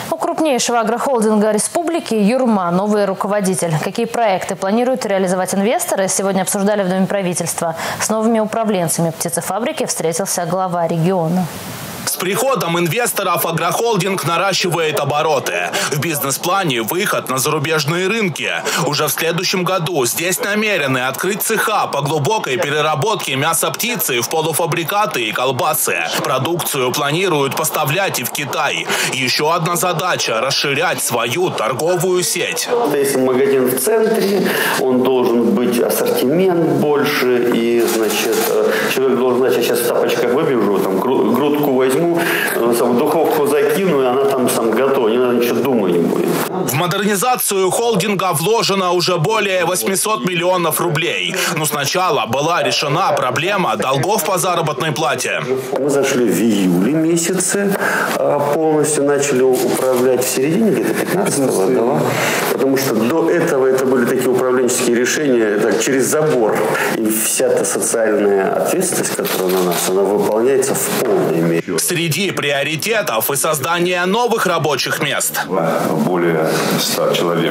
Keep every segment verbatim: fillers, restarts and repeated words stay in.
У крупнейшего агрохолдинга республики «Юрма» новый руководитель. Какие проекты планируют реализовать инвесторы, сегодня обсуждали в Доме правительства. С новыми управленцами птицефабрики встретился глава региона. С приходом инвесторов агрохолдинг наращивает обороты. В бизнес-плане выход на зарубежные рынки. Уже в следующем году здесь намерены открыть цеха по глубокой переработке мяса птицы в полуфабрикаты и колбасы. Продукцию планируют поставлять и в Китай. Еще одна задача – расширять свою торговую сеть. Если магазин в центре, он должен быть ассортимент больше. И, значит, человек должен знать, я сейчас в тапочках выбежу, там, грудку возьму, в духовку закину, и она там сам готова, не надо ничего думать не будет. В модернизацию холдинга вложено уже более восьмисот миллионов рублей. Но сначала была решена проблема долгов по заработной плате. Мы зашли в июле месяце, полностью начали управлять в середине где-то пятнадцатого, да? Потому что до этого это были такие управленческие решения так, через забор. И вся та социальная ответственность, которая на нас, она выполняется в полной мере. Среди приоритетов и создание новых рабочих мест. Более ста человек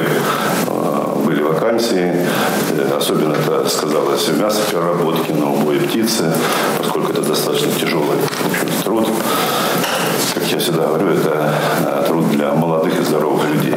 были вакансии. Особенно это сказалось в мясопереработке, на убое птицы, поскольку это достаточно тяжелый в общем, труд. Как я всегда говорю, это труд для молодых и здоровых людей.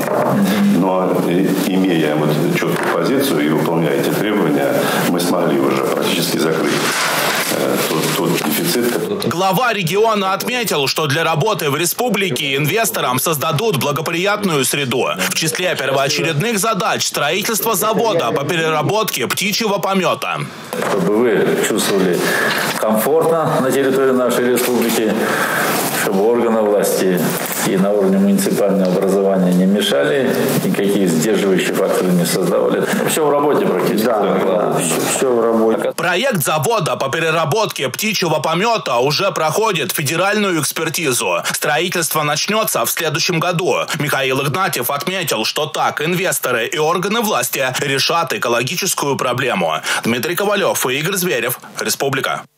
Но имея вот четкую позицию и выполняя эти требования, мы смогли уже практически закрыть Тот, тот дефицит, который... Глава региона отметил, что для работы в республике инвесторам создадут благоприятную среду. В числе первоочередных задач строительство завода по переработке птичьего помета. Чтобы вы чувствовали комфортно на территории нашей республики, чтобы органы власти и на уровне муниципального образования не мешали, никакие сдерживающие факторы не создавали. Все в работе практически. Да, да, все, все в работе. Проект завода по переработке птичьего помета уже проходит федеральную экспертизу. Строительство начнется в следующем году. Михаил Игнатьев отметил, что так инвесторы и органы власти решат экологическую проблему. Дмитрий Ковалев и Игорь Зверев. Республика.